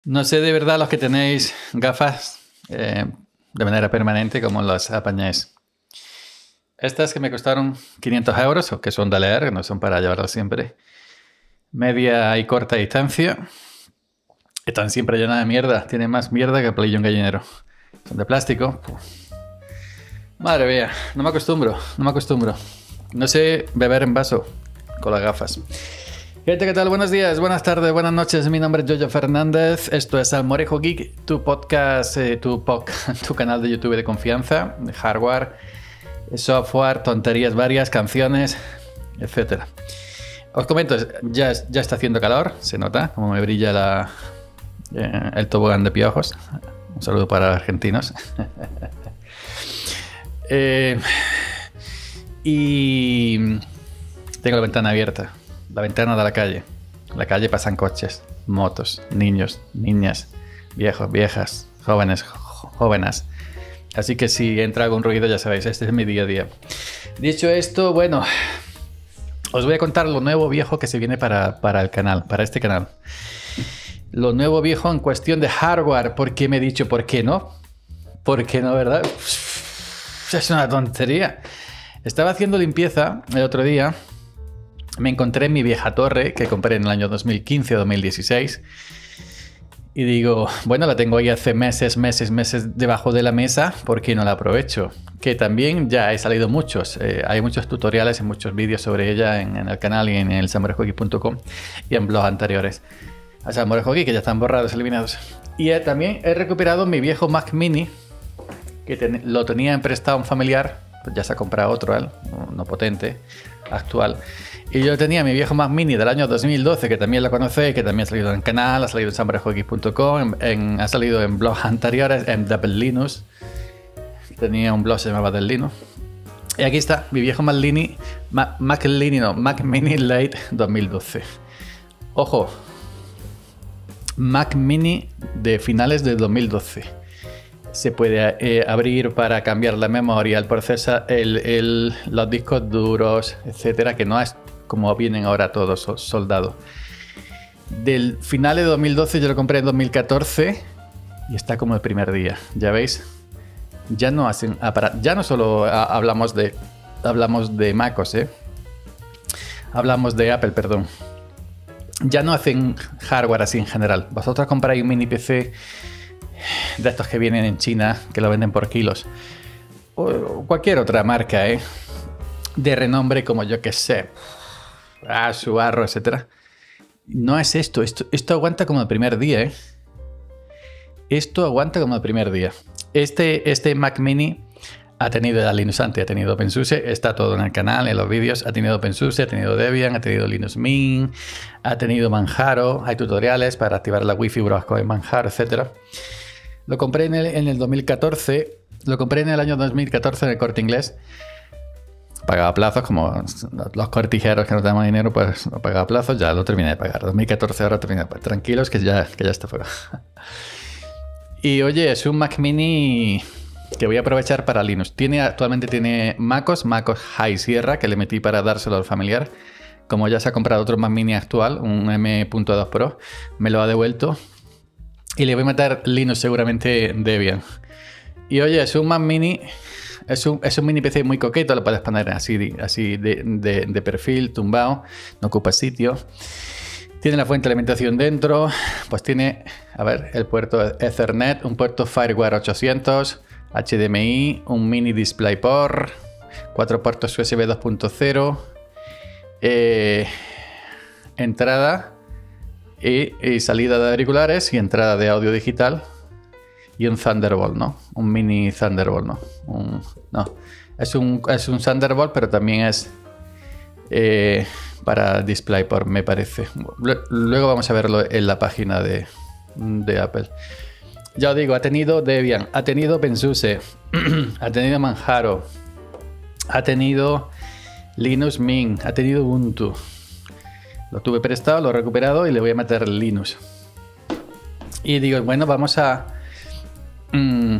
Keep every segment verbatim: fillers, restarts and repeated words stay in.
No sé de verdad los que tenéis gafas eh, de manera permanente cómo las apañáis. Estas que me costaron quinientos euros, o que son de leer, que no son para llevarlas siempre. Media y corta distancia. Están siempre llenas de mierda. Tienen más mierda que pelillo en gallinero. Son de plástico. Madre mía, no me acostumbro, no me acostumbro. No sé beber en vaso con las gafas. Gente, ¿qué tal? Buenos días, buenas tardes, buenas noches. Mi nombre es Yoyo Fernández. Esto es Almorejo Geek, tu podcast, eh, tu, podcast, tu canal de YouTube de confianza, de hardware, software, tonterías varias, canciones, etcétera. Os comento, ya, ya está haciendo calor, se nota como me brilla la, eh, el tobogán de piojos. Un saludo para los argentinos. eh, y tengo la ventana abierta. La ventana de la calle. En la calle pasan coches, motos, niños, niñas, viejos, viejas, jóvenes, jóvenes. Así que si entra algún ruido, ya sabéis, este es mi día a día. Dicho esto, bueno, os voy a contar lo nuevo viejo que se viene para, para el canal, para este canal. Lo nuevo viejo en cuestión de hardware. ¿Por qué me he dicho por qué no? ¿Por qué no, verdad? Es una tontería. Estaba haciendo limpieza el otro día. Me encontré mi vieja torre que compré en el año dos mil quince o dos mil dieciséis y digo, bueno, la tengo ahí hace meses, meses, meses debajo de la mesa, ¿por qué no la aprovecho? Que también ya he salido muchos, eh, hay muchos tutoriales y muchos vídeos sobre ella en, en el canal y en el salmorejo geek punto com y en blogs anteriores a Salmorejo Geek, que ya están borrados, eliminados. Y eh, también he recuperado mi viejo Mac Mini, que ten, lo tenía en prestado un familiar, pues ya se ha comprado otro, él, no potente, actual. Y yo tenía mi viejo Mac Mini del año dos mil doce, que también lo conocéis, que también ha salido en el canal, ha salido en salmorejo geek punto com, en, en, ha salido en blogs anteriores, en Double Linux. Tenía un blog que se llamaba Del Linux. Y aquí está, mi viejo Mac Mini, Mac, Mac Mini, no, Mac Mini Lite dos mil doce. Ojo, Mac Mini de finales de dos mil doce. Se puede eh, abrir para cambiar la memoria, el procesador, el, el, los discos duros, etcétera, que no es como vienen ahora todos soldados. Del final de dos mil doce yo lo compré en dos mil catorce y está como el primer día. Ya veis, ya no hacen ya no solo hablamos de hablamos de MacOS, ¿eh? hablamos de Apple, perdón. Ya no hacen hardware así en general. Vosotros compráis un mini P C de estos que vienen en China, que lo venden por kilos, o cualquier otra marca, ¿eh? de renombre, como yo que sé, ah, Subarro, etcétera. No es esto. esto, esto aguanta como el primer día, ¿eh? Esto aguanta como el primer día. Este, este Mac Mini ha tenido la Linux antes, ha tenido OpenSUSE, está todo en el canal, en los vídeos, ha tenido OpenSUSE, ha tenido Debian, ha tenido Linux Mint, ha tenido Manjaro, hay tutoriales para activar la Wi-Fi en Manjaro, etcétera. Lo compré en el, en el dos mil catorce, lo compré en el año dos mil catorce en el Corte Inglés. Pagaba plazos, como los cortijeros que no tenemos dinero, pues lo pagaba plazos, ya lo terminé de pagar. dos mil catorce ahora terminé de pagar. Tranquilos que ya, que ya está fuera. Y oye, es un Mac Mini que voy a aprovechar para Linux. Tiene, actualmente tiene MacOS, MacOS High Sierra, que le metí para dárselo al familiar. Como ya se ha comprado otro Mac Mini actual, un M punto dos Pro, me lo ha devuelto. Y le voy a meter Linux seguramente Debian. Y oye, es un Mac Mini, es un, es un mini P C muy coqueto, lo puedes poner así, así de, de, de perfil, tumbado, no ocupa sitio. Tiene la fuente de alimentación dentro, pues tiene, a ver, el puerto Ethernet, un puerto FireWire ochocientos, H D M I, un mini DisplayPort, cuatro puertos U S B dos punto cero, eh, entrada y, y salida de auriculares y entrada de audio digital y un Thunderbolt, ¿no? Un mini Thunderbolt, ¿no? Un, no, es un, es un Thunderbolt, pero también es eh, para DisplayPort, me parece. Luego vamos a verlo en la página de, de Apple. Ya os digo, ha tenido Debian, ha tenido OpenSUSE, ha tenido Manjaro, ha tenido Linux Mint, ha tenido Ubuntu. Lo tuve prestado, lo he recuperado y le voy a meter Linux. Y digo, bueno, vamos a, mm,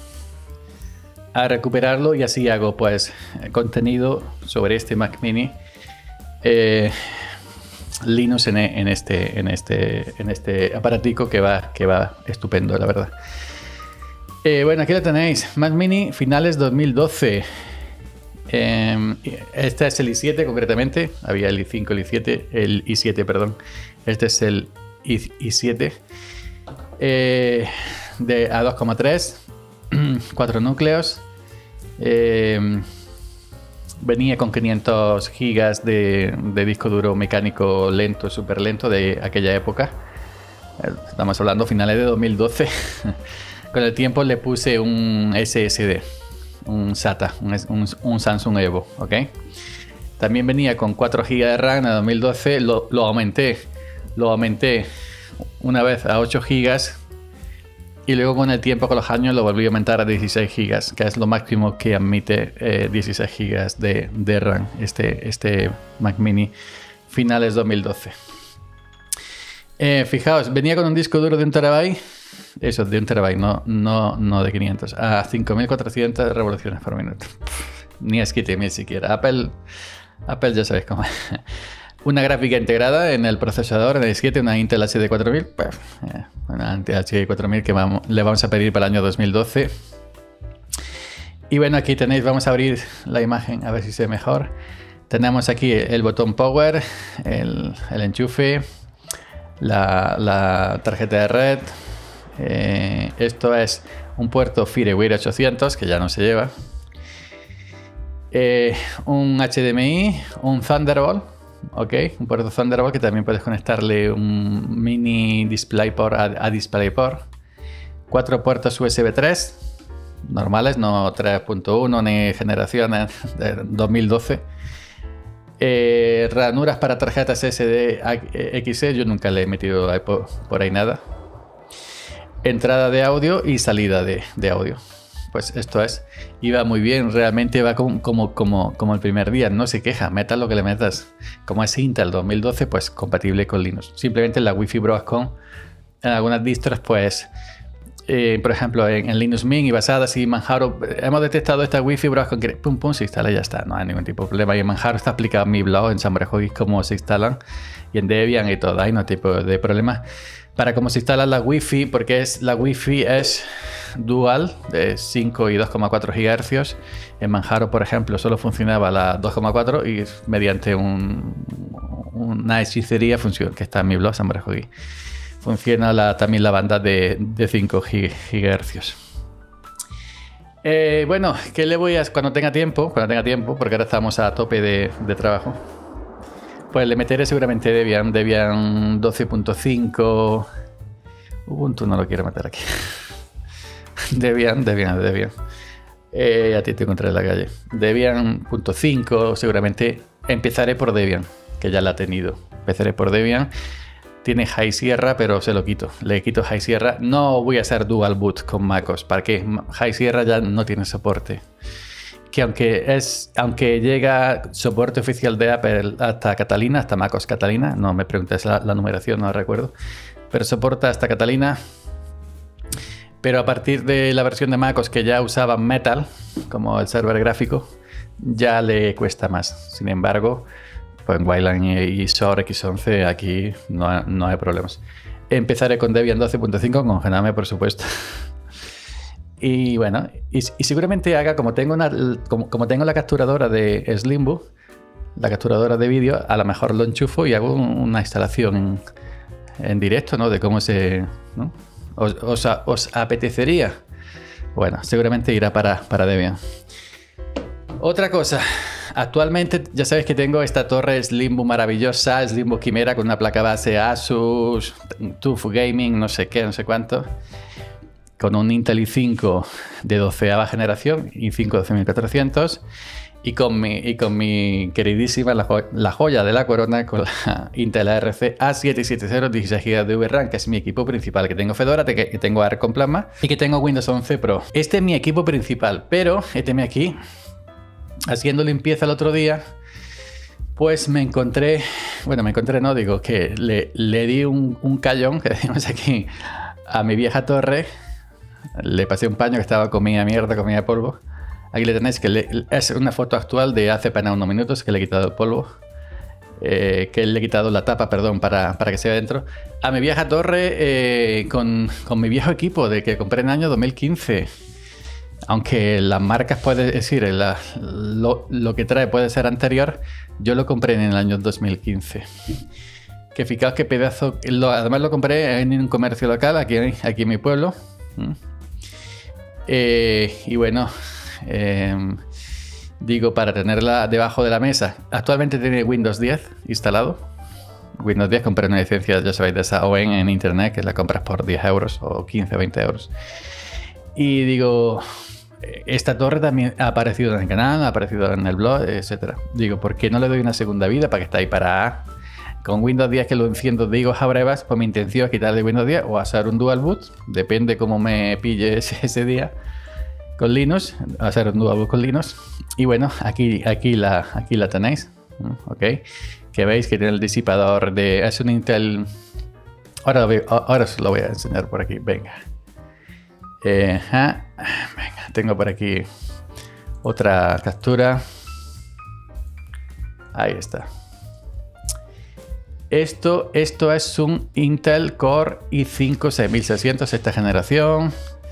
a recuperarlo y así hago pues contenido sobre este Mac Mini. Eh, Linux en, en, este, en, este, en este aparatico que va, que va estupendo, la verdad. Eh, bueno, aquí lo tenéis. Mac Mini finales dos mil doce. Eh, este es el i siete concretamente. Había el i cinco, el i siete, el i siete, perdón. Este es el i siete. Eh, de A dos coma tres. cuatro núcleos. Eh, venía con quinientos gigas de, de disco duro mecánico lento, súper lento de aquella época. Estamos hablando finales de dos mil doce. Con el tiempo le puse un ese ese de, un SATA, un, un, un Samsung Evo, ¿ok? También venía con cuatro gigas de RAM en dos mil doce, lo, lo aumenté, lo aumenté una vez a ocho gigas y luego con el tiempo, con los años, lo volví a aumentar a dieciséis gigas, que es lo máximo que admite eh, dieciséis gigas de, de RAM, este, este Mac Mini finales dos mil doce. Eh, fijaos, venía con un disco duro de un terabyte. Eso, de un terabyte, no, no, no de quinientos. A cinco mil cuatrocientas revoluciones por minuto. Ni es siete mil siquiera. Apple, Apple ya sabéis cómo es. Una gráfica integrada en el procesador, en el i siete, una Intel H D cuatro mil. Pues, eh, una Intel H D cuatro mil que vamos, le vamos a pedir para el año dos mil doce. Y bueno, aquí tenéis, vamos a abrir la imagen a ver si se ve mejor. Tenemos aquí el botón Power, el, el enchufe, la, la tarjeta de red. Eh, esto es un puerto FireWire ochocientos que ya no se lleva, eh, un H D M I, un Thunderbolt, ok, un puerto Thunderbolt que también puedes conectarle un mini DisplayPort a, a DisplayPort, cuatro puertos U S B tres normales, no tres punto uno ni generaciones de dos mil doce. Eh, ranuras para tarjetas S D X E, yo nunca le he metido por, por ahí nada. Entrada de audio y salida de, de audio. Pues esto es. Iba muy bien, realmente va como, como, como, como el primer día. No se queja, metas lo que le metas. Como es Intel dos mil doce, pues compatible con Linux. Simplemente la Wi-Fi Broadcom, en algunas distros, pues, eh, por ejemplo, en, en Linux Mint y basadas y Manjaro, hemos detectado esta Wi-Fi Broadcom que pum pum se instala y ya está. No hay ningún tipo de problema. Y en Manjaro está explicado en mi blog, en SambraJogis, cómo se instalan. Y en Debian y todo, hay no tipo de problema. Para cómo se instala la Wi-Fi, porque es, la Wi-Fi es dual de cinco y dos coma cuatro gigahercios. En Manjaro, por ejemplo, solo funcionaba la dos coma cuatro y mediante un, una hechicería funciona, que está en mi blog, SambraJogis, funciona la, también la banda de, de cinco gigahercios. Eh, bueno, ¿qué le voy a...? Cuando tenga tiempo, cuando tenga tiempo, porque ahora estamos a tope de, de trabajo, pues le meteré seguramente Debian, Debian doce punto cinco. Ubuntu no lo quiero meter aquí. Debian, Debian, Debian. Eh, a ti te encontré en la calle. Debian punto cinco, seguramente empezaré por Debian, que ya la ha tenido. Empezaré por Debian. Tiene High Sierra, pero se lo quito. Le quito High Sierra. No voy a hacer Dual Boot con MacOS. ¿Para qué? High Sierra ya no tiene soporte. Que aunque es aunque llega soporte oficial de Apple hasta Catalina, hasta MacOS Catalina, no me preguntes la, la numeración, no la recuerdo, pero soporta hasta Catalina. Pero a partir de la versión de MacOS que ya usaba Metal, como el server gráfico, ya le cuesta más. Sin embargo, pues en Wayland y, y Shore X once aquí no, no hay problemas. Empezaré con Debian doce punto cinco, con Gename, por supuesto. Y bueno, y, y seguramente haga, como tengo, una, como, como tengo la capturadora de Slimbook, la capturadora de vídeo, a lo mejor lo enchufo y hago una instalación en, en directo, ¿no? De cómo se... ¿no? ¿Os, os, os apetecería? Bueno, seguramente irá para, para Debian. Otra cosa, actualmente ya sabéis que tengo esta torre Slimbook maravillosa, Slimbook Quimera, con una placa base Asus, T U F Gaming, no sé qué, no sé cuánto, con un Intel i cinco de doceava generación, i cinco doce mil cuatrocientos, y con mi, y con mi queridísima, la, jo la joya de la corona, con la Intel A R C A siete setenta, dieciséis gigas de V RAM, que es mi equipo principal, que tengo Fedora, que, que tengo Arc con Plasma y que tengo Windows once Pro. Este es mi equipo principal, pero este me aquí, haciendo limpieza el otro día, pues me encontré, bueno, me encontré, no digo, que le, le di un, un callón, que decimos aquí, a mi vieja torre. Le pasé un paño que estaba comida mierda, comida polvo. Aquí le tenéis, que le, es una foto actual de hace apenas unos minutos que le he quitado el polvo. eh, que le he quitado la tapa, perdón, para, para que se vea dentro, a mi vieja torre eh, con, con mi viejo equipo de que compré en el año dos mil quince. Aunque las marcas, puede decir, la, lo, lo que trae puede ser anterior, yo lo compré en el año dos mil quince. Que fijaos qué pedazo. Lo, además lo compré en un comercio local aquí, aquí en mi pueblo. Eh, y bueno, eh, digo, para tenerla debajo de la mesa. Actualmente tiene Windows diez instalado. Windows diez, compré una licencia, ya sabéis, de esa O E N en internet, que la compras por diez euros o quince, veinte euros. Y digo, esta torre también ha aparecido en el canal, ha aparecido en el blog, etcétera. Digo, ¿por qué no le doy una segunda vida para que esté ahí para... Con Windows diez que lo enciendo, digo a brevas, pues mi intención es quitarle Windows diez o hacer un dual boot, depende cómo me pille ese, ese día con Linux, hacer un dual boot con Linux. Y bueno, aquí, aquí, la, aquí la tenéis, ok, que veis que tiene el disipador de... Es un Intel... Ahora, lo voy, ahora os lo voy a enseñar por aquí, venga. Eh, ah, venga, tengo por aquí otra captura. Ahí está. Esto, esto es un Intel Core i cinco seis mil seiscientos, esta generación,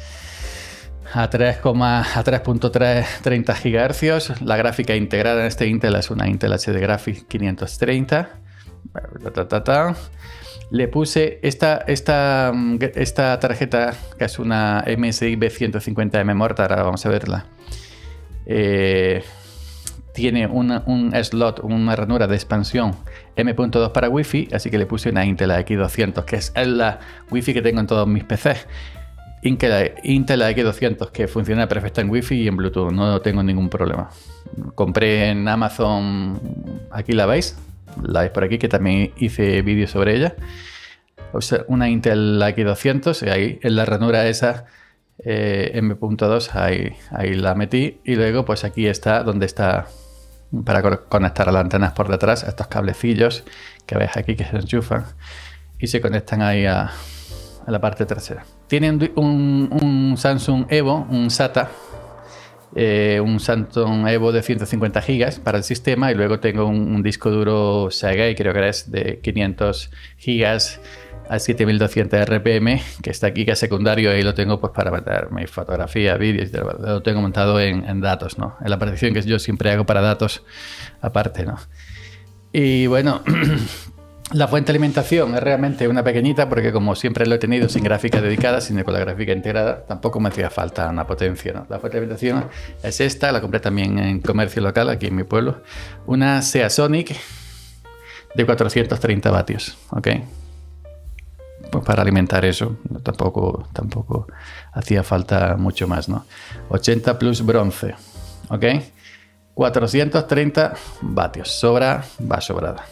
a tres punto treinta gigahercios. La gráfica integrada en este Intel es una Intel H D Graphics quinientos treinta. Ta, ta, ta. Le puse esta, esta, esta tarjeta, que es una M S I B ciento cincuenta M Mortar, ahora vamos a verla. Eh, tiene una, un slot, una ranura de expansión M punto dos para Wi-Fi, así que le puse una Intel A X doscientos, que es la Wi-Fi que tengo en todos mis P Cs. Intel, Intel A X doscientos, que funciona perfecta en Wi-Fi y en Bluetooth, no tengo ningún problema. Compré en Amazon, aquí la veis, la veis por aquí, que también hice vídeo sobre ella. O sea, una Intel A X doscientos, y ahí en la ranura esa eh, M punto dos, ahí, ahí la metí, y luego pues aquí está donde está para conectar a las antenas por detrás, estos cablecillos que veis aquí que se enchufan y se conectan ahí a, a la parte trasera. Tienen un, un Samsung Evo, un SATA, eh, un Samsung Evo de ciento cincuenta gigas para el sistema, y luego tengo un, un disco duro Seagate, creo que es de quinientos gigas a siete mil doscientos R P M, que está aquí, que es secundario, y lo tengo pues para meter mi fotografía, vídeos, lo tengo montado en, en datos, ¿no? En la partición que yo siempre hago para datos aparte, ¿no? Y bueno, la fuente de alimentación es realmente una pequeñita, porque como siempre lo he tenido sin gráfica dedicada, sino con la gráfica integrada, tampoco me hacía falta una potencia, ¿no? La fuente de alimentación es esta, la compré también en comercio local, aquí en mi pueblo, una Seasonic de cuatrocientos treinta vatios, ¿ok? Pues para alimentar eso tampoco, tampoco hacía falta mucho más, ¿no? ochenta plus bronce, ¿ok? cuatrocientos treinta vatios, sobra, va sobrada.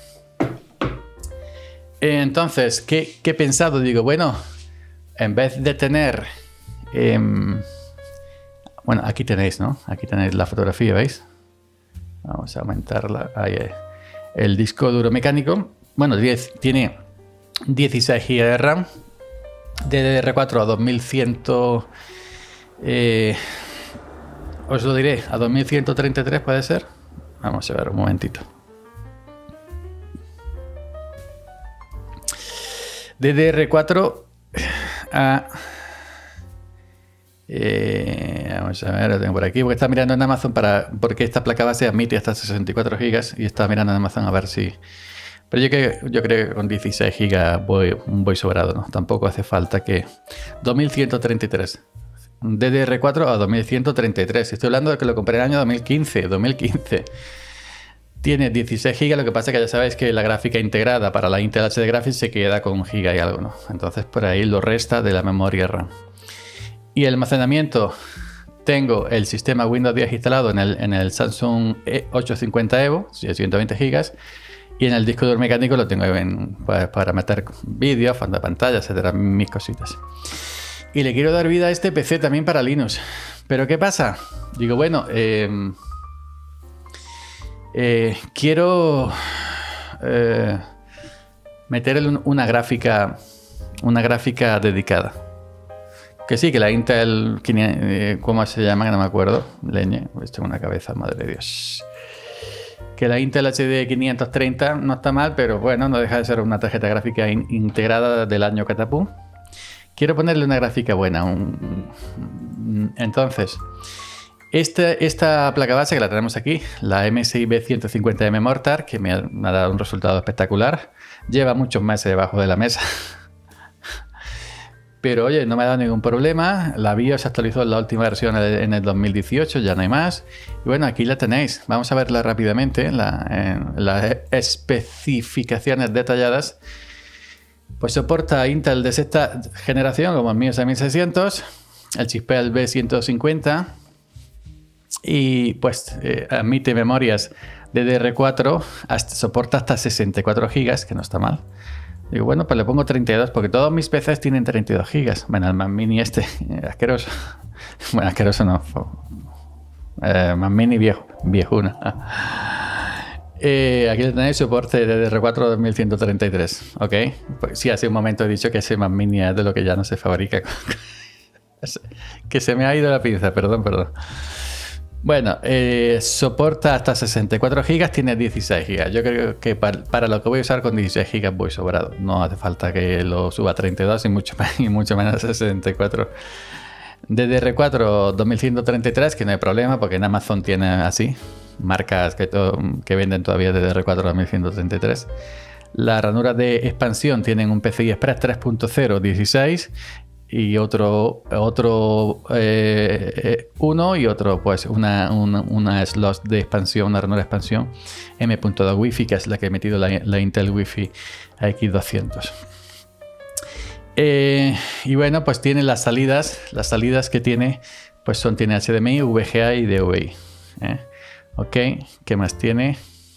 Entonces, ¿qué, qué he pensado? Digo, bueno, en vez de tener... Eh, bueno, aquí tenéis, ¿no? Aquí tenéis la fotografía, ¿veis? Vamos a aumentarla. Ahí es. El disco duro mecánico, bueno, diez, tiene... dieciséis gigas de RAM, D D R cuatro a dos mil cien, eh, os lo diré, a dos mil ciento treinta y tres puede ser. Vamos a ver un momentito. D D R cuatro a... Eh, vamos a ver, lo tengo por aquí, porque estaba mirando en Amazon para, porque esta placa base admite hasta sesenta y cuatro gigas, y estaba mirando en Amazon a ver si... Pero yo, que, yo creo que con dieciséis gigas voy, voy sobrado, ¿no? Tampoco hace falta que... dos mil ciento treinta y tres. D D R cuatro a dos mil ciento treinta y tres. Estoy hablando de que lo compré en el año dos mil quince. dos mil quince. Tiene dieciséis gigas, lo que pasa es que ya sabéis que la gráfica integrada para la Intel H D Graphics se queda con un giga y algo, ¿no? Entonces por ahí lo resta de la memoria RAM. Y el almacenamiento... Tengo el sistema Windows diez instalado en el, en el Samsung E ochocientos cincuenta Evo, ciento veinte gigas. Y en el disco duro mecánico lo tengo en, pues, para meter vídeos, fondo de pantalla, etcétera, mis cositas. Y le quiero dar vida a este P C también para Linux. ¿Pero qué pasa? Digo, bueno, eh, eh, quiero eh, meterle una gráfica, una gráfica dedicada. Que sí, que la Intel, ¿cómo se llama? Que no me acuerdo. Leñe, pues tengo una cabeza, madre de Dios. que la Intel H D quinientos treinta no está mal, pero bueno, no deja de ser una tarjeta gráfica in integrada del año Catapum. Quiero ponerle una gráfica buena. Un... Entonces, este, esta placa base que la tenemos aquí, la M S I B ciento cincuenta M Mortar, que me ha, me ha dado un resultado espectacular. Lleva muchos meses debajo de la mesa. Pero oye, no me ha dado ningún problema. La BIOS se actualizó en la última versión en el dos mil dieciocho, ya no hay más. Y bueno, aquí la tenéis. Vamos a verla rápidamente. La, en las especificaciones detalladas. Pues soporta Intel de sexta generación, como el mío es de mil seiscientos. El Chispel B ciento cincuenta. Y pues eh, admite memorias D D R cuatro. Hasta, soporta hasta sesenta y cuatro gigas, que no está mal. Digo, bueno, pues le pongo treinta y dos, porque todos mis P Cs tienen treinta y dos gigas. Bueno, el Mac Mini este, eh, asqueroso. Bueno, asqueroso no. Eh, Mac Mini viejo, viejuna. Eh, aquí tenéis soporte de D D R cuatro dos mil ciento treinta y tres. Ok. Pues sí, hace un momento he dicho que ese Mac Mini es de lo que ya no se fabrica. Que se me ha ido la pinza, perdón, perdón. Bueno, eh, soporta hasta sesenta y cuatro gigas, tiene dieciséis gigas. Yo creo que para, para lo que voy a usar con dieciséis gigas voy sobrado. No hace falta que lo suba a treinta y dos y mucho, y mucho menos a sesenta y cuatro. D D R cuatro dos mil ciento treinta y tres, que no hay problema porque en Amazon tiene así marcas que, que venden todavía D D R cuatro dos mil ciento treinta y tres. Las ranuras de expansión tienen un P C I Express tres punto cero dieciséis y otro otro eh, uno y otro pues una, una, una slot de expansión, una ranura de expansión M punto dos Wi-Fi, que es la que he metido la, la Intel Wi-Fi A X doscientos. Eh, y bueno, pues tiene las salidas, las salidas que tiene pues son, tiene H D M I, V G A y D V I. ¿eh? Ok, ¿qué más tiene?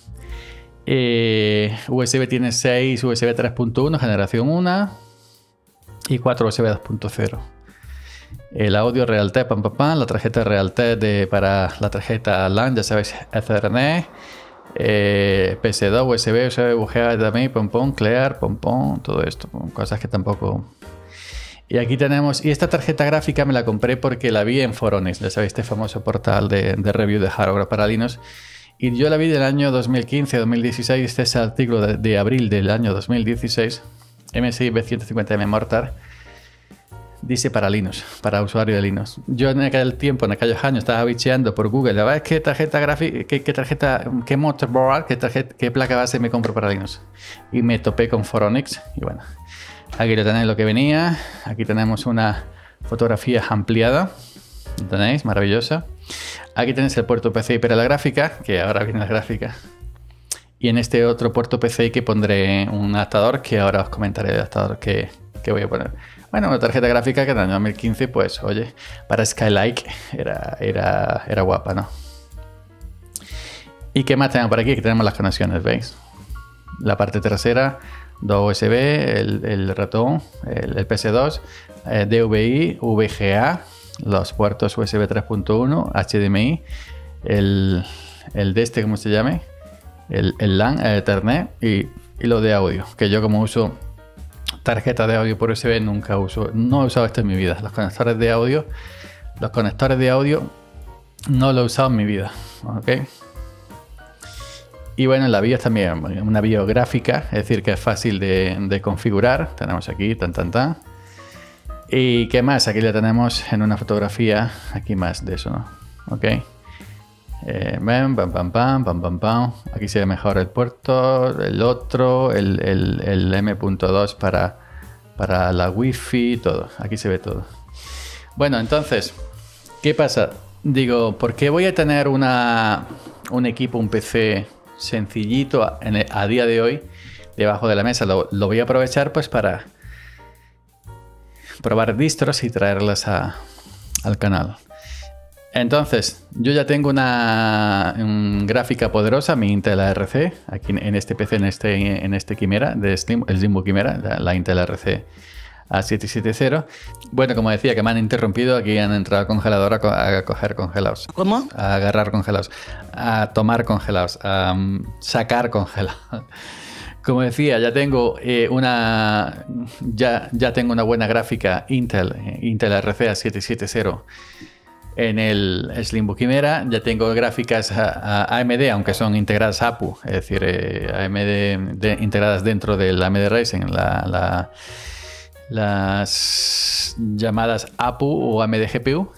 Eh, U S B tiene seis U S B tres punto uno generación uno y cuatro U S B dos punto cero. El audio Realtek, pam, pam, pam, la tarjeta Realtek de, para la tarjeta LAN, ya sabéis, Ethernet, eh, P S dos, U S B, U S B, V G A, H D M I, pom, pom, Clear, pom, pom, todo esto, cosas que tampoco... Y aquí tenemos, y esta tarjeta gráfica me la compré porque la vi en Phoronix, ya sabéis, este famoso portal de, de review de hardware para Linux. Y yo la vi del año dos mil quince, dos mil dieciséis, este es el artículo de, de abril del año dos mil dieciséis. M S I B ciento cincuenta M Mortar, dice para Linux, para usuario de Linux. Yo en aquel tiempo, en aquellos años, estaba bicheando por Google, a ver qué tarjeta gráfica, qué, qué tarjeta, qué motherboard, qué, tarjeta, qué placa base me compro para Linux. Y me topé con Phoronix. Y bueno, aquí lo tenéis lo que venía. Aquí tenemos una fotografía ampliada. ¿Lo tenéis? Maravillosa. Aquí tenéis el puerto P C I para la gráfica, que ahora viene la gráfica. Y en este otro puerto P C I que pondré un adaptador, que ahora os comentaré el adaptador que, que voy a poner. Bueno, una tarjeta gráfica que en el año dos mil quince, pues, oye, para Skylake era, era, era guapa, ¿no? ¿Y qué más tenemos por aquí? Que tenemos las conexiones, ¿veis? La parte trasera, dos U S B, el, el ratón, el, el P S dos, eh, D V I, V G A, los puertos U S B tres punto uno, H D M I, el, el de este, ¿cómo se llame? El, el LAN, el Ethernet y, y lo de audio, que yo como uso tarjeta de audio por U S B nunca uso, no he usado esto en mi vida. Los conectores de audio, los conectores de audio no lo he usado en mi vida, ¿ok? Y bueno, la BIOS también, una BIOS gráfica, es decir, que es fácil de, de configurar. Tenemos aquí, tan, tan, tan. ¿Y qué más? Aquí la tenemos en una fotografía, aquí más de eso, ¿no? Ok. Eh, pam, pam, pam, pam, pam, pam, pam. Aquí se ve mejor el puerto, el otro, el, el, el M punto dos para, para la Wi-Fi, todo. Aquí se ve todo. Bueno, entonces, ¿qué pasa? Digo, ¿por qué voy a tener una, un equipo, un P C sencillito a, en el, a día de hoy debajo de la mesa? Lo, lo voy a aprovechar pues para probar distros y traerlas a, al canal. Entonces, yo ya tengo una, una gráfica poderosa, mi Intel A R C, aquí en este P C, en este, en este Quimera, de Slim, el Slimbook Quimera, la, la Intel A R C A siete setenta. Bueno, como decía, que me han interrumpido, aquí han entrado al congelador a, co a coger congelados. ¿Cómo? A agarrar congelados, a tomar congelados, a um, sacar congelados. Como decía, ya tengo eh, una ya, ya tengo una buena gráfica Intel, Intel A R C A siete setenta. en el Slimbook Chimera. Ya tengo gráficas a, a AMD, aunque son integradas A P U, es decir, eh, A M D de, integradas dentro del A M D Ryzen, la, la, las llamadas A P U o A M D G P U.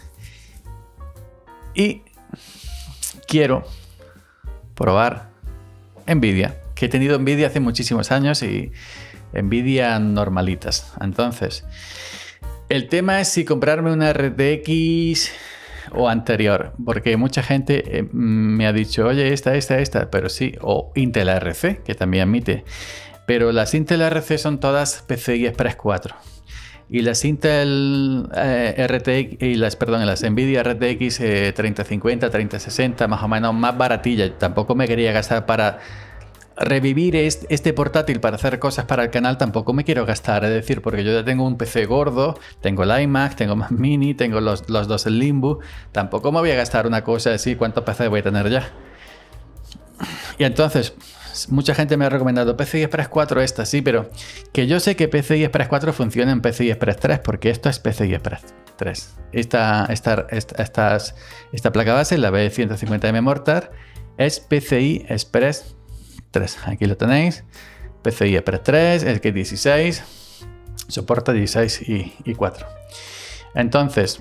Y quiero probar Nvidia, que he tenido Nvidia hace muchísimos años y Nvidia normalitas. Entonces, el tema es si comprarme una R T X o anterior, porque mucha gente eh, me ha dicho, oye, esta, esta, esta, pero sí, o Intel A R C, que también admite, pero las Intel A R C son todas P C I Express cuatro. Y las Intel eh, R T X y las, perdón, las Nvidia R T X eh, treinta cincuenta, treinta sesenta, más o menos más baratillas. Tampoco me quería gastar para revivir este, este portátil para hacer cosas para el canal. Tampoco me quiero gastar, es decir, porque yo ya tengo un P C gordo, tengo el iMac, tengo Mac Mini, tengo los, los dos Slimbook. Tampoco me voy a gastar una cosa así. ¿Cuántos P C voy a tener ya? Y entonces, mucha gente me ha recomendado P C I Express cuatro esta, sí, pero que yo sé que P C I Express cuatro funciona en P C I Express tres, porque esto es P C I Express tres. Esta, esta, esta, estas, esta placa base, la B ciento cincuenta M Mortar, es P C I Express tres. Aquí lo tenéis. P C I Express tres, es que dieciséis, soporta dieciséis y, y cuatro. Entonces,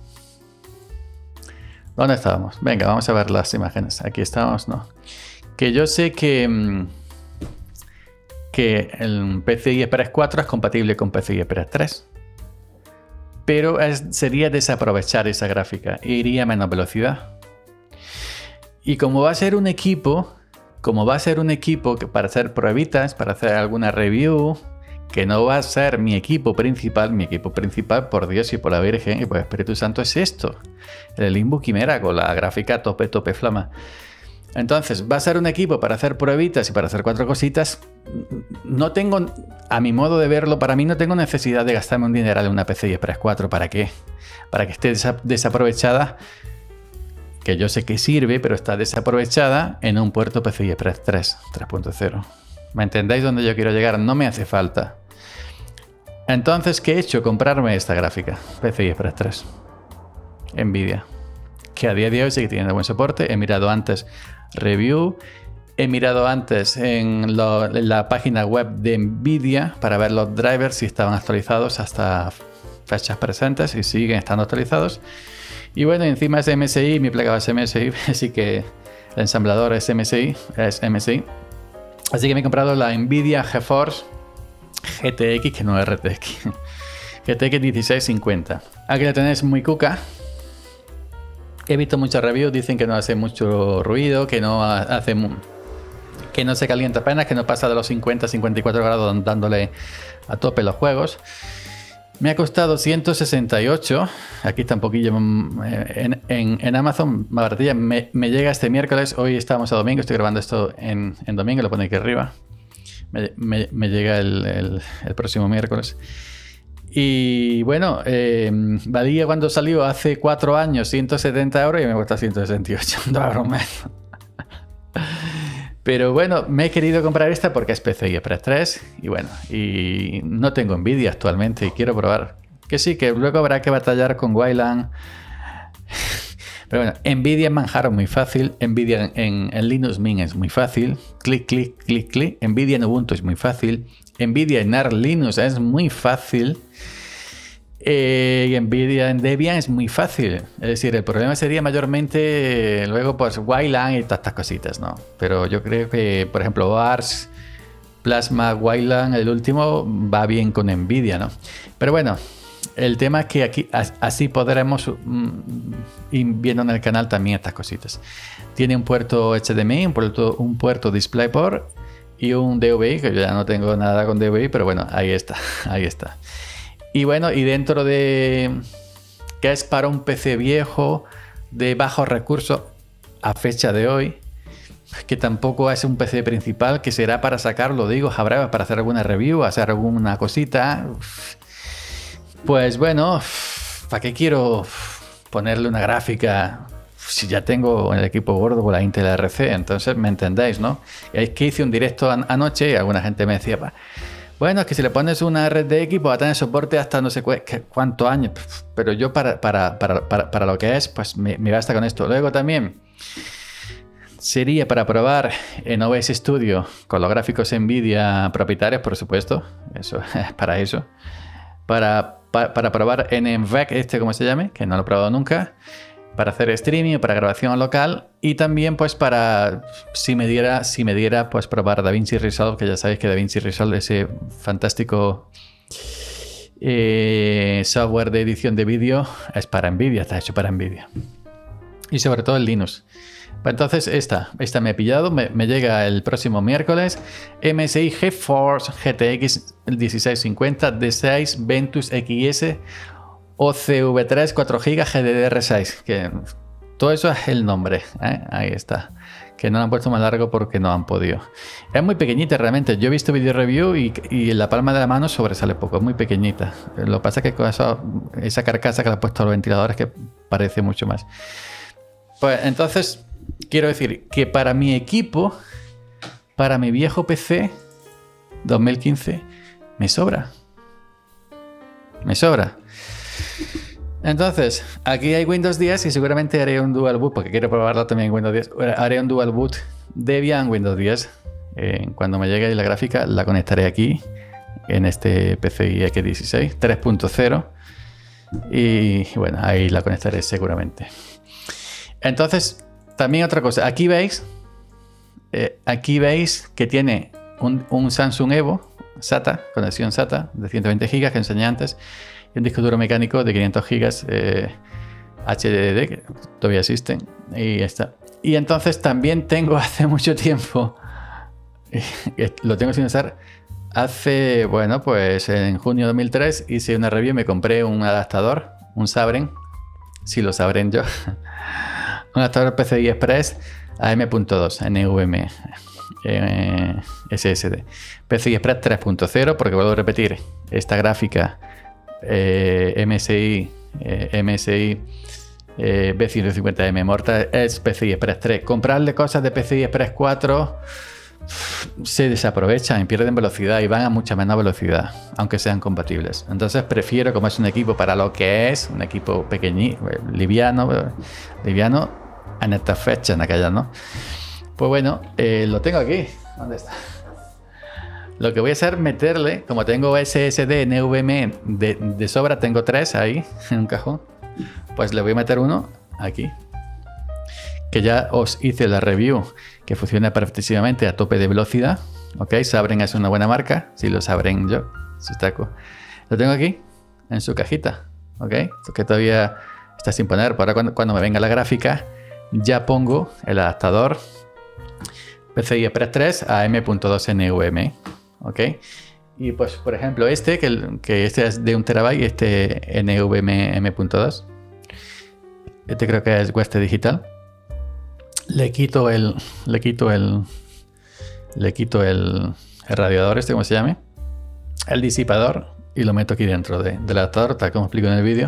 ¿dónde estábamos? Venga, vamos a ver las imágenes. Aquí estamos, ¿no? Que yo sé que, que el P C I Express cuatro es compatible con P C I Express tres. Pero es, sería desaprovechar esa gráfica. Iría a menos velocidad. Y como va a ser un equipo, como va a ser un equipo que para hacer pruebitas, para hacer alguna review, que no va a ser mi equipo principal, mi equipo principal, por Dios y por la Virgen y por el Espíritu Santo, es esto. El Slimbook Chimera con la gráfica tope, tope flama. Entonces, va a ser un equipo para hacer pruebitas y para hacer cuatro cositas. No tengo, a mi modo de verlo, para mí no tengo necesidad de gastarme un dineral en una P C I Express cuatro. ¿Para qué? Para que esté desaprovechada, que yo sé que sirve, pero está desaprovechada en un puerto P C I Express tres, tres punto cero. ¿Me entendéis dónde yo quiero llegar? No me hace falta. Entonces, ¿qué he hecho? Comprarme esta gráfica, P C I Express tres. Nvidia. Que a día de hoy sigue teniendo buen soporte. He mirado antes review, he mirado antes en, lo, en la página web de Nvidia para ver los drivers si estaban actualizados hasta fechas presentes y siguen estando actualizados. Y bueno, encima es M S I, mi placa base M S I, así que el ensamblador es M S I, es M S I. Así que me he comprado la Nvidia GeForce G T X, que no es R T X, G T X dieciséis cincuenta. Aquí la tenéis muy cuca. He visto muchas reviews, dicen que no hace mucho ruido, que no hace que no se calienta apenas, que no pasa de los cincuenta a cincuenta y cuatro grados dándole a tope los juegos. Me ha costado ciento sesenta y ocho. Aquí está un poquillo en, en, en Amazon, más baratilla. Me, me llega este miércoles. Hoy estamos a domingo, estoy grabando esto en, en domingo, lo pone aquí arriba. Me, me, me llega el, el, el próximo miércoles. Y bueno, eh, valía cuando salió hace cuatro años ciento setenta euros y me cuesta ciento sesenta y ocho. No broma. Pero bueno, me he querido comprar esta porque es P C I Express tres y bueno, y no tengo Nvidia actualmente y quiero probar. Que sí, que luego habrá que batallar con Wayland. Pero bueno, Nvidia en Manjaro es muy fácil, Nvidia en, en Linux Mint es muy fácil, clic, clic, clic, clic. Nvidia en Ubuntu es muy fácil, Nvidia en Arch Linux es muy fácil. Eh, y Nvidia en Debian es muy fácil. Es decir, el problema sería mayormente eh, luego pues Wayland y todas estas cositas, ¿no? Pero yo creo que, por ejemplo, Arch, Plasma, Wayland, el último, va bien con Nvidia, ¿no? Pero bueno, el tema es que aquí así podremos mm, ir viendo en el canal también estas cositas. Tiene un puerto H D M I, un puerto, un puerto DisplayPort y un D V I, que yo ya no tengo nada con D V I, pero bueno, ahí está, ahí está. Y bueno, y dentro de que es para un P C viejo de bajos recursos a fecha de hoy, que tampoco es un P C principal, que será para sacarlo, digo, habrá para hacer alguna review, hacer alguna cosita. Pues bueno, ¿para qué quiero ponerle una gráfica si ya tengo el equipo gordo con la Intel A R C? Entonces me entendéis, ¿no? Y es que hice un directo an anoche y alguna gente me decía, Bueno, es que si le pones una R T X, pues va a tener soporte hasta no sé cu cuántos años. Pero yo para, para, para, para, para lo que es, pues me, me basta con esto. Luego también sería para probar en O B S Studio con los gráficos NVIDIA propietarios, por supuesto. Eso es para eso. Para, para, para probar en N V E C, este como se llame, que no lo he probado nunca. Para hacer streaming, para grabación local y también pues para, si me diera, si me diera pues probar DaVinci Resolve, que ya sabéis que DaVinci Resolve, ese fantástico eh, software de edición de vídeo, es para NVIDIA, está hecho para NVIDIA. Y sobre todo el Linux. Entonces esta, esta me he pillado, me, me llega el próximo miércoles. M S I GeForce G T X dieciséis cincuenta D seis Ventus X S O C V tres cuatro gigas G D D R seis, que todo eso es el nombre, ¿eh? Ahí está, que no lo han puesto más largo porque no han podido. Es muy pequeñita realmente, yo he visto video review y, y en la palma de la mano sobresale poco, es muy pequeñita. Lo que pasa es que con eso, esa carcasa que le han puesto a los ventiladores que parece mucho más. Pues entonces quiero decir que para mi equipo, para mi viejo P C dos mil quince, me sobra, me sobra. Entonces, aquí hay Windows diez y seguramente haré un dual boot, porque quiero probarlo también en Windows diez. Haré un dual boot Debian Windows diez. Eh, cuando me llegue la gráfica, la conectaré aquí, en este P C I X dieciséis tres punto cero. Y bueno, ahí la conectaré seguramente. Entonces, también otra cosa. Aquí veis, eh, aquí veis que tiene un, un Samsung Evo SATA, conexión SATA de ciento veinte gigas que enseñé antes. Y un disco duro mecánico de quinientos gigas eh, H D D que todavía existen y está. Y entonces también tengo hace mucho tiempo, lo tengo sin usar, hace, bueno, pues en junio de dos mil tres hice una review, me compré un adaptador, un Sabren, si lo Sabren yo, un adaptador P C I Express a M punto dos, N V M E eh, S S D. P C I Express tres punto cero, porque vuelvo a repetir, esta gráfica Eh, M S I, eh, M S I eh, B ciento cincuenta M Morta es P C I Express tres. Comprarle cosas de P C I Express cuatro se desaprovechan y pierden velocidad y van a mucha menos velocidad, aunque sean compatibles. Entonces prefiero, como es un equipo para lo que es, un equipo pequeñito, liviano, liviano en esta fecha, en aquella, ¿no? Pues bueno, eh, lo tengo aquí. ¿Dónde está? Lo que voy a hacer es meterle, como tengo S S D N V M E de, de sobra, tengo tres ahí en un cajón, pues le voy a meter uno aquí, que ya os hice la review, que funciona perfectísimamente a tope de velocidad. Ok, Sabren es una buena marca, si lo Sabren yo, si está, lo tengo aquí en su cajita, ok, que todavía está sin poner. Para cuando, cuando me venga la gráfica, ya pongo el adaptador P C I Express tres a M punto dos N V M E. Ok, y pues por ejemplo este, que, el, que este es de un terabyte, este N V M E M punto dos, este creo que es Western Digital. Le quito el, le quito el, le quito el, el radiador este, como se llame, el disipador, y lo meto aquí dentro de, del adaptador, tal como explico en el vídeo,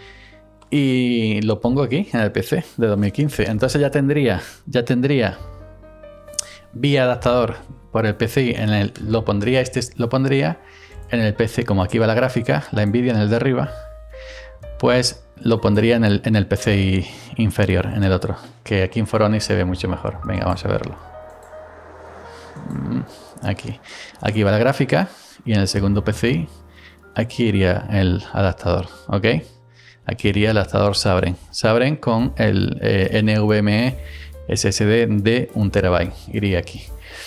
y lo pongo aquí en el P C de dos mil quince. Entonces ya tendría, ya tendría vía adaptador por el P C I, en el, lo pondría este lo pondría en el P C, como aquí va la gráfica, la NVIDIA en el de arriba, pues lo pondría en el, en el P C I inferior, en el otro, que aquí en Foronic se ve mucho mejor. Venga, vamos a verlo. Aquí, aquí va la gráfica y en el segundo P C I aquí iría el adaptador, ok. Aquí iría el adaptador Sabren, Sabren con el eh, N V M E S S D de un terabyte, iría aquí.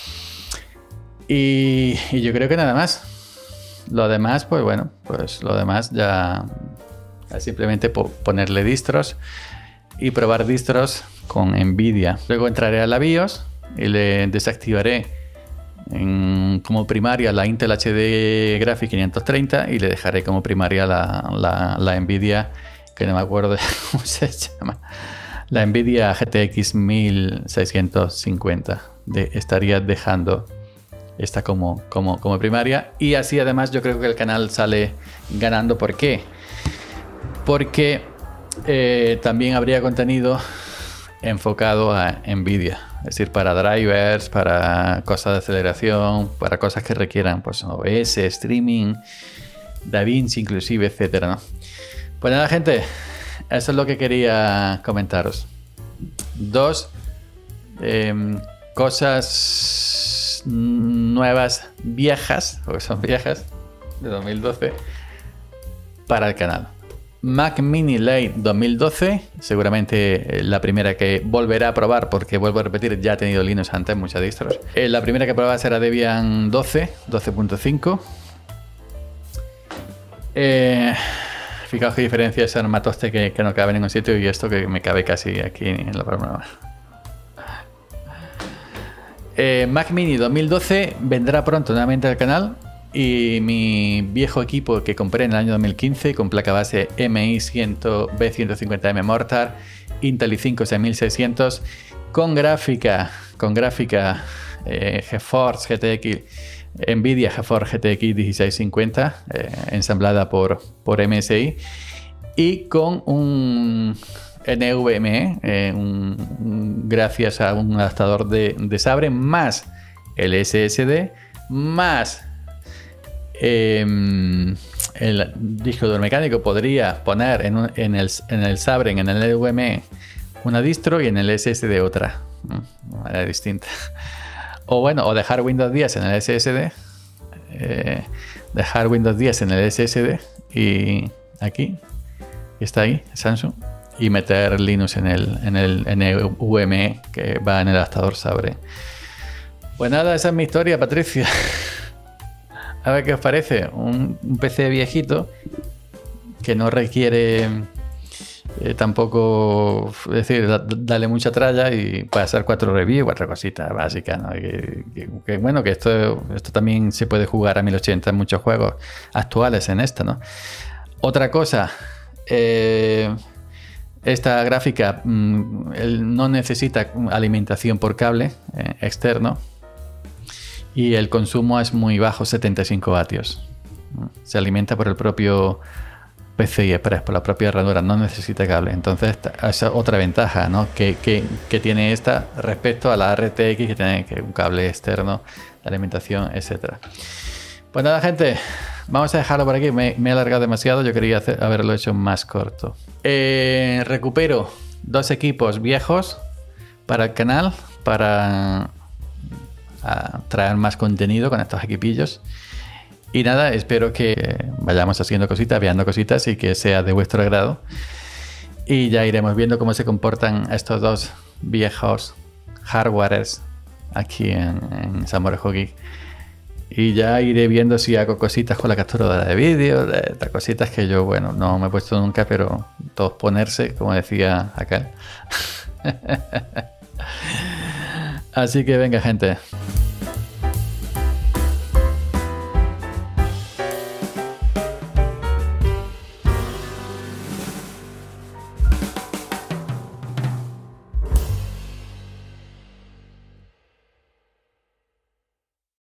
Y, y yo creo que nada más. Lo demás, pues bueno, pues lo demás ya es simplemente po ponerle distros y probar distros con NVIDIA. Luego entraré a la BIOS y le desactivaré en, como primaria la Intel H D Graphics quinientos treinta y le dejaré como primaria la, la, la NVIDIA, que no me acuerdo cómo se llama, la NVIDIA G T X mil seiscientos cincuenta. De, estaría dejando esta como, como, como primaria, y así además yo creo que el canal sale ganando. ¿Por qué? Porque eh, también habría contenido enfocado a NVIDIA. Es decir, para drivers, para cosas de aceleración, para cosas que requieran pues O B S, streaming, DaVinci inclusive, etcétera, ¿no? Pues nada, gente, eso es lo que quería comentaros. Dos eh, cosas nuevas, viejas, porque son viejas, de dos mil doce, para el canal. Mac Mini Lite dos mil doce, seguramente la primera que volverá a probar, porque vuelvo a repetir, ya he tenido Linux antes, muchas distros. Eh, la primera que probaba será Debian doce, doce punto cinco. Eh, fijaos qué diferencia es el armatoste que, que no cabe en ningún sitio y esto que me cabe casi aquí en la palma. Eh, Mac Mini dos mil doce vendrá pronto nuevamente al canal. Y mi viejo equipo que compré en el año dos mil quince con placa base M I B ciento cincuenta M Mortar, Intel i cinco seis mil seiscientos, con gráfica, con gráfica eh, GeForce G T X, Nvidia GeForce G T X dieciséis cincuenta, eh, ensamblada por, por M S I, y con un N V M e, eh, un, un, gracias a un adaptador de, de Sabre, más el S S D, más Eh, el disco duro mecánico. Podría poner en, un, en, el, en el Sabre, en el N V M e, una distro y en el S S D otra, de manera distinta. O bueno, o dejar Windows diez en el S S D, eh, dejar Windows diez en el S S D y aquí, está ahí, Samsung, y meter Linux en el, en el N V M e que va en el adaptador Sabre. Pues nada, esa es mi historia, Patricia. A ver qué os parece. Un, un P C viejito que no requiere eh, tampoco, es decir, da, darle mucha tralla y puede hacer cuatro reviews, cuatro cositas básicas, ¿no? Que, que, que bueno, que esto, esto también se puede jugar a mil ochenta en muchos juegos actuales en esta, ¿no? Otra cosa, eh, esta gráfica mmm, no necesita alimentación por cable eh, externo. Y el consumo es muy bajo, setenta y cinco vatios. Se alimenta por el propio P C I Express, por la propia ranura, no necesita cable. Entonces, esa es otra ventaja, ¿no? que, que, que tiene esta respecto a la R T X, que tiene que un cable externo de alimentación, etcétera. Pues nada, gente, vamos a dejarlo por aquí. Me, me he alargado demasiado, yo quería hacer, haberlo hecho más corto. Eh, recupero dos equipos viejos para el canal, para a traer más contenido con estos equipillos. Y nada, espero que vayamos haciendo cositas, viendo cositas y que sea de vuestro agrado. Y ya iremos viendo cómo se comportan estos dos viejos hardwares aquí en, en Salmorejo Geek. Y ya iré viendo si hago cositas con la captura de vídeo, de, de cositas que yo, bueno, no me he puesto nunca, pero todos ponerse, como decía acá. Así que venga, gente.